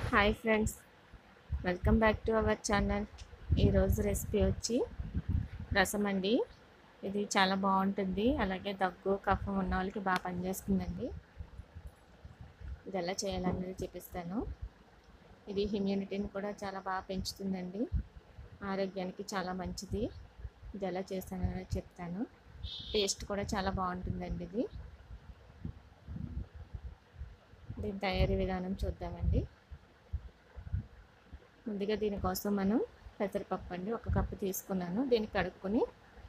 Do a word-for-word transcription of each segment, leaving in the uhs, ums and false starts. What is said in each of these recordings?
Hi friends, welcome back to our channel. ఈరోజు recipe వచ్చి రసం అండి. ఇది చాలా బాగుంటుంది, అలాగే దగ్గు కఫం ఉన్న వాళ్ళకి బాగా పనిచేస్తుందండి. ఇది ఎలా చేయాలనేది చూపిస్తాను. ఇది ఇమ్యూనిటీని కూడా చాలా బాగా పెంచుతుందండి, ఆరోగ్యానికి చాలా మంచిది. ఇది ఎలా చేస్తాననేది చెప్తాను. టేస్ట్ కూడా చాలా బాగుంటుందండి. ఇది దీని తయారీ విధానం చూద్దామండి. ముందుగా దీనికోసం మనం పెసరపప్పు అండి ఒక కప్పు తీసుకున్నాను. దీన్ని కడుక్కొని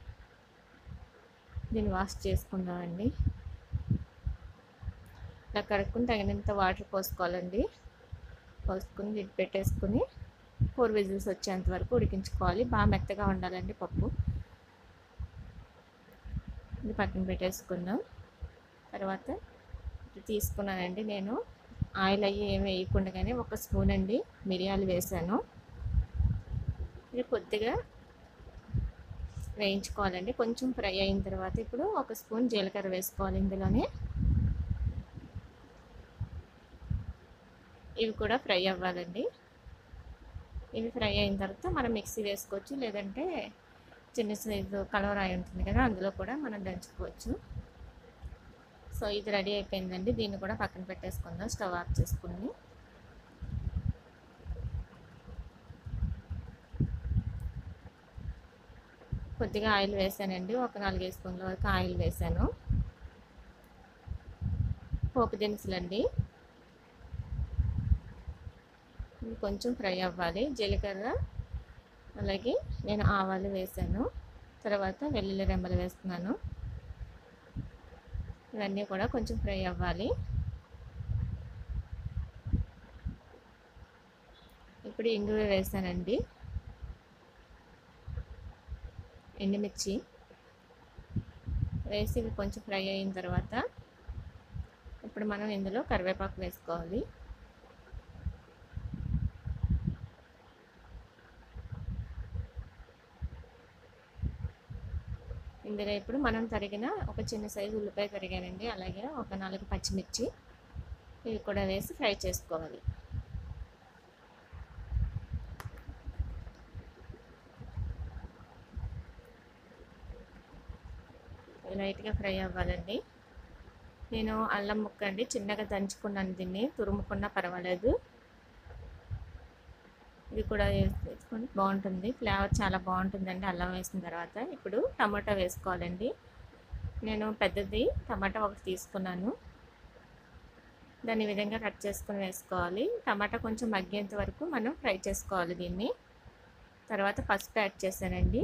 దీన్ని వాష్ చేసుకుందామండి. ఇలా కడుక్కుని తగినంత వాటర్ పోసుకోవాలండి. పోసుకుని లిడ్ పెట్టేసుకుని ఫోర్ విజిల్స్ వచ్చేంత వరకు ఉడికించుకోవాలి. బాగా మెత్తగా ఉండాలండి పప్పు. ఇది పక్కన పెట్టేసుకుందాం. తర్వాత తీసుకున్నానండి నేను ఆయిల్ అయ్యి ఏమి వేయకుండానే ఒక స్పూన్ అండి మిరియాలు వేసాను. ఇది కొద్దిగా వేయించుకోవాలండి. కొంచెం ఫ్రై అయిన తర్వాత ఇప్పుడు ఒక స్పూన్ జీలకర్ర వేసుకోవాలి ఇందులోనే. ఇవి కూడా ఫ్రై అవ్వాలండి. ఇవి ఫ్రై అయిన తర్వాత మనం మిక్సీ వేసుకోవచ్చు, లేదంటే చిన్న సైజు కలవరాయి ఉంటుంది కదా, అందులో కూడా మనం దంచుకోవచ్చు. సో ఇది రెడీ అయిపోయిందండి. దీన్ని కూడా పక్కన పెట్టేసుకుందాం. స్టవ్ ఆఫ్ చేసుకుని కొద్దిగా ఆయిల్ వేసానండి. ఒక నాలుగైదు స్పూన్ల వరకు ఆయిల్ వేసాను. పోపు దినుసులండి కొంచెం ఫ్రై అవ్వాలి. జీలకర్ర అలాగే నేను ఆవాలు వేసాను. తర్వాత వెల్లుల్లి రెమ్మలు వేస్తున్నాను. ఇవన్నీ కూడా కొంచెం ఫ్రై అవ్వాలి. ఇప్పుడు ఇంగువ వేసానండి, ఎండుమిర్చి వేసి ఇవి కొంచెం ఫ్రై అయిన తర్వాత ఇప్పుడు మనం ఇందులో కరివేపాకు వేసుకోవాలి. ఇందులో ఇప్పుడు మనం తరిగిన ఒక చిన్న సైజు ఉల్లిపాయ తరిగానండి, అలాగే ఒక నాలుగు పచ్చిమిర్చి ఇవి కూడా వేసి ఫ్రై చేసుకోవాలి. లైట్గా ఫ్రై అవ్వాలండి. నేను అల్లం ముక్క అండి చిన్నగా దంచుకున్నాను. దీన్ని తురుముకున్నా పర్వాలేదు. ఇది కూడా వేసుకొని బాగుంటుంది, ఫ్లేవర్ చాలా బాగుంటుందండి అల్లం వేసిన తర్వాత. ఇప్పుడు టమాటా వేసుకోవాలండి. నేను పెద్దది టమాటా ఒకటి తీసుకున్నాను. దాన్ని ఈ విధంగా కట్ చేసుకొని వేసుకోవాలి. టమాటా కొంచెం మగ్గేంత వరకు మనం ఫ్రై చేసుకోవాలి దీన్ని. తర్వాత పసుపు యాడ్ చేశానండి.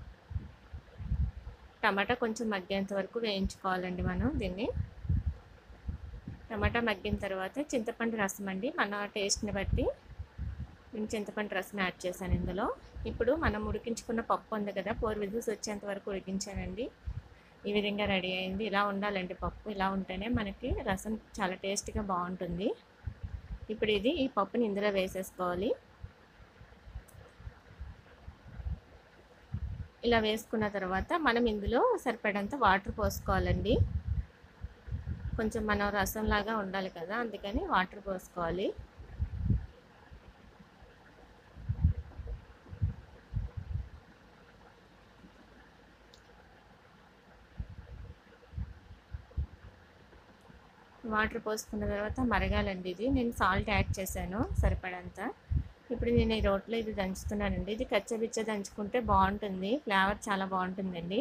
టమాటా కొంచెం మగ్గేంత వరకు వేయించుకోవాలండి మనం దీన్ని. టమాటా మగ్గిన తర్వాత చింతపండు రసం అండి, మన టేస్ట్ని బట్టి నేను చింతపండు రసం యాడ్ చేశాను ఇందులో. ఇప్పుడు మనం ఉడికించుకున్న పప్పు ఉంది కదా, ఫోర్ విజిల్స్ వచ్చేంత వరకు ఉడికించానండి. ఈ విధంగా రెడీ అయింది. ఇలా ఉండాలండి పప్పు. ఇలా ఉంటేనే మనకి రసం చాలా టేస్ట్గా బాగుంటుంది. ఇప్పుడు ఇది ఈ పప్పుని ఇందులో వేసేసుకోవాలి. ఇలా వేసుకున్న తర్వాత మనం ఇందులో సరిపడంత వాటర్ పోసుకోవాలండి. కొంచెం మనం రసంలాగా ఉండాలి కదా, అందుకని వాటర్ పోసుకోవాలి. వాటర్ పోసుకున్న తర్వాత మరగాలండి. ఇది నేను సాల్ట్ యాడ్ చేశాను సరిపడంత. ఇప్పుడు నేను ఈ రోట్లో ఇది దంచుతున్నానండి. ఇది కచ్చబిచ్చ దంచుకుంటే బాగుంటుంది, ఫ్లేవర్ చాలా బాగుంటుందండి.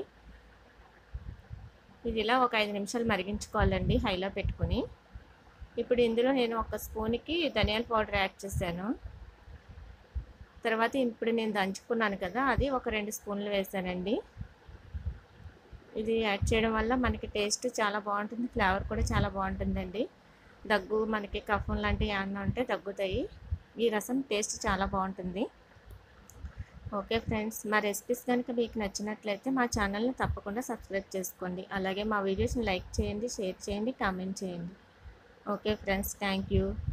ఇది ఇలా ఒక ఐదు నిమిషాలు మరిగించుకోవాలండి హైలో పెట్టుకుని. ఇప్పుడు ఇందులో నేను ఒక స్పూన్కి ధనియాల పౌడర్ యాడ్ చేశాను. తర్వాత ఇప్పుడు నేను దంచుకున్నాను కదా, అది ఒక రెండు స్పూన్లు వేసానండి. ఇది యాడ్ చేయడం వల్ల మనకి టేస్ట్ చాలా బాగుంటుంది, ఫ్లేవర్ కూడా చాలా బాగుంటుందండి. దగ్గు మనకి కఫం లాంటివి ఏమన్నా ఉంటే తగ్గుతాయి. ఈ రసం టేస్ట్ చాలా బాగుంటుంది. ఓకే ఫ్రెండ్స్, మా రెసిపీస్ కనుక మీకు నచ్చినట్లయితే మా ఛానల్ని తప్పకుండా సబ్స్క్రైబ్ చేసుకోండి. అలాగే మా వీడియోస్ని లైక్ చేయండి, షేర్ చేయండి, కామెంట్ చేయండి. Okay friends, thank you.